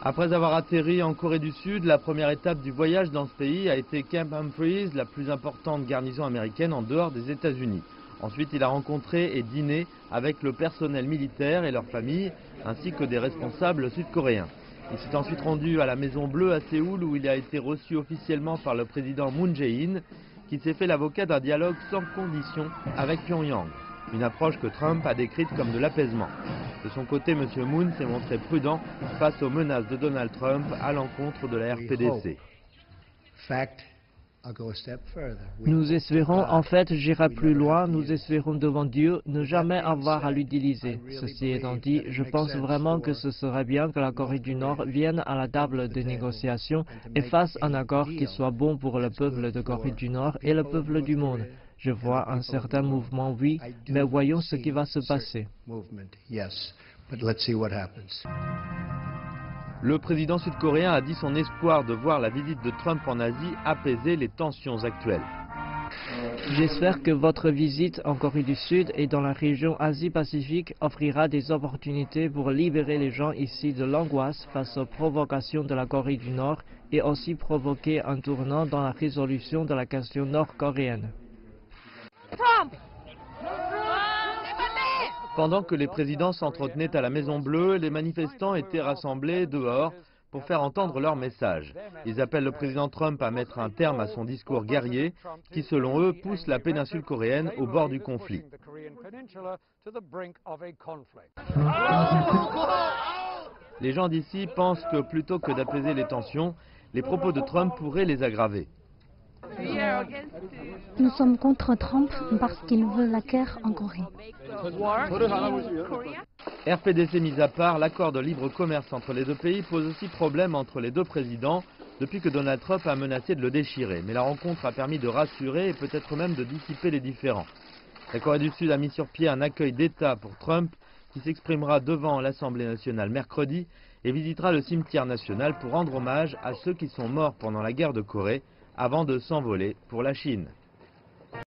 Après avoir atterri en Corée du Sud, la première étape du voyage dans ce pays a été Camp Humphreys, la plus importante garnison américaine en dehors des États-Unis. Ensuite, il a rencontré et dîné avec le personnel militaire et leurs familles, ainsi que des responsables sud-coréens. Il s'est ensuite rendu à la Maison Bleue à Séoul, où il a été reçu officiellement par le président Moon Jae-in, qui s'est fait l'avocat d'un dialogue sans condition avec Pyongyang. Une approche que Trump a décrite comme de l'apaisement. De son côté, M. Moon s'est montré prudent face aux menaces de Donald Trump à l'encontre de la RPDC. Nous espérons, en fait, j'irai plus loin, nous espérons devant Dieu ne jamais avoir à l'utiliser. Ceci étant dit, je pense vraiment que ce serait bien que la Corée du Nord vienne à la table de négociation et fasse un accord qui soit bon pour le peuple de Corée du Nord et le peuple du monde. Je vois un certain mouvement, oui, mais voyons ce qui va se passer. Le président sud-coréen a dit son espoir de voir la visite de Trump en Asie apaiser les tensions actuelles. J'espère que votre visite en Corée du Sud et dans la région Asie-Pacifique offrira des opportunités pour libérer les gens ici de l'angoisse face aux provocations de la Corée du Nord et aussi provoquer un tournant dans la résolution de la question nord-coréenne. Pendant que les présidents s'entretenaient à la Maison Bleue, les manifestants étaient rassemblés dehors pour faire entendre leur message. Ils appellent le président Trump à mettre un terme à son discours guerrier qui, selon eux, pousse la péninsule coréenne au bord du conflit. Les gens d'ici pensent que plutôt que d'apaiser les tensions, les propos de Trump pourraient les aggraver. Nous sommes contre Trump parce qu'il veut la guerre en Corée. RPDC mis à part, l'accord de libre commerce entre les deux pays pose aussi problème entre les deux présidents depuis que Donald Trump a menacé de le déchirer. Mais la rencontre a permis de rassurer et peut-être même de dissiper les différends. La Corée du Sud a mis sur pied un accueil d'État pour Trump qui s'exprimera devant l'Assemblée nationale mercredi et visitera le cimetière national pour rendre hommage à ceux qui sont morts pendant la guerre de Corée avant de s'envoler pour la Chine.